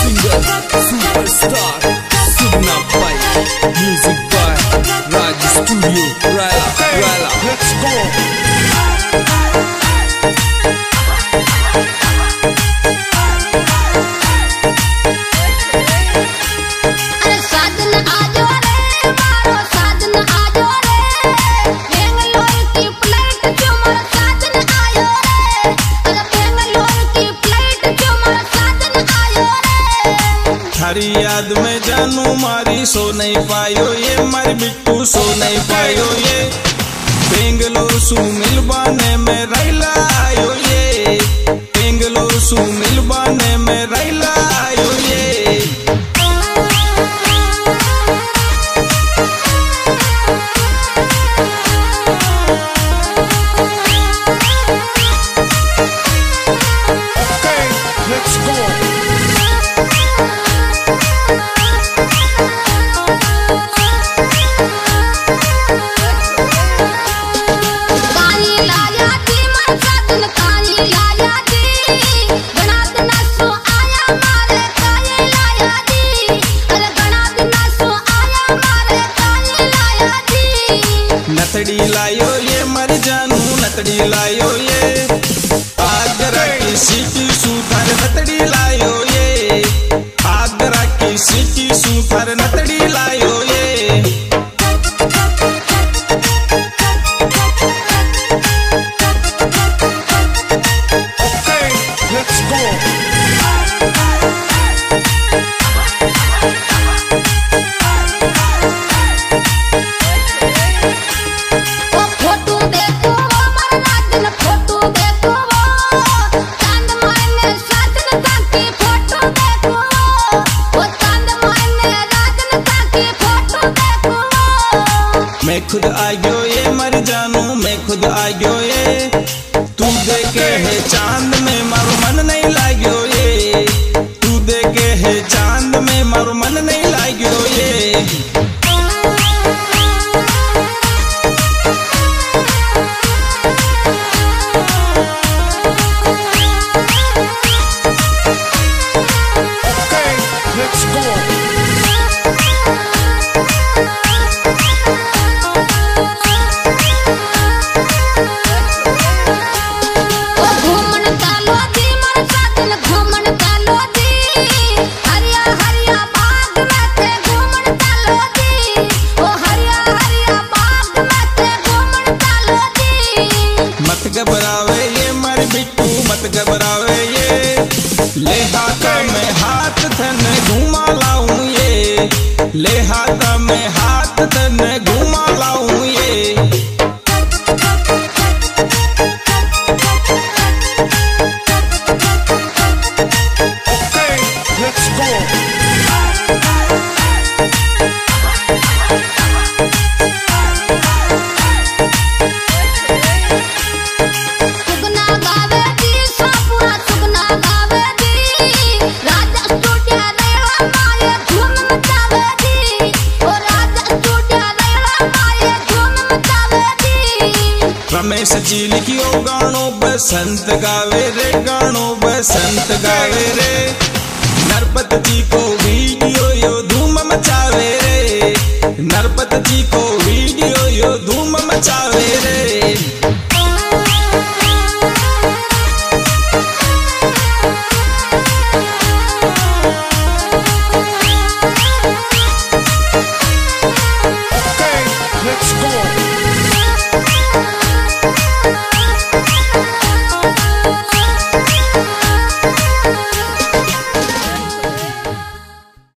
Singer superstar Sugna भाई, music by Raj studio Rayla. Let's go. थारी याद में जानू मारी सो नहीं पायो ये, मारी बिट्टू सो नहीं पायो ये। बेंगलोर सु मिलवाने में रैला आयो ये, बेंगलोर सु मिलवाने में रैला आयो ये। लेट्स गो। नतड़ी लायो ये मर जानू, नतड़ी लायो ये। आगरा की सिटी सुपर नतड़ी लायो ये, आगरा की सिटी सुपर नतड़ी लायो ये। Let's go. मैं खुद आ गयो ये मर जानू, मैं खुद आ गयो ये। तू देखे है चांद में मारो मन नहीं लाग्यो ये, तू देखे है चांद में मारो मन नहीं लाग्यो ये। Let's go. मत घबरावे ये मर बिट्टू मत घबरावे ये। ले हाथ में हाथ थन घुमा लाऊं ये, ले हाथ में हाथ थन घुमा लाऊं ये। लेट्स गो। रमेश जी लिखियो गानो बसंत गावे रे, गानो बसंत गावे रे। नरपत जी को वीडियो यो धूम मचावे रे, नरपत जी को वीडियो यो धूम मचावे रे।